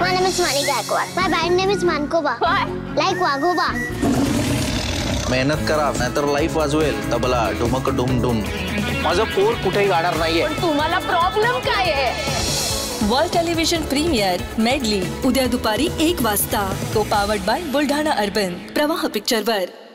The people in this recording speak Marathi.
My name is Mani Gaikwad. My band name is Mankoba. What? Like Wagoba. मेहनत करा नाहीतर लाईफ वाजवेल तबला डुमक डुम डुम. माझं पोर कुठेही गाणार नाहीये. पण तुम्हाला प्रॉब्लेम काय आहे? वर्ल्ड टेलिव्हिजन प्रीमियर मेडली उद्या दुपारी 1 वाजता. को पावर्ड बाय बुलढाणा अर्बन प्रवाह पिक्चरवर.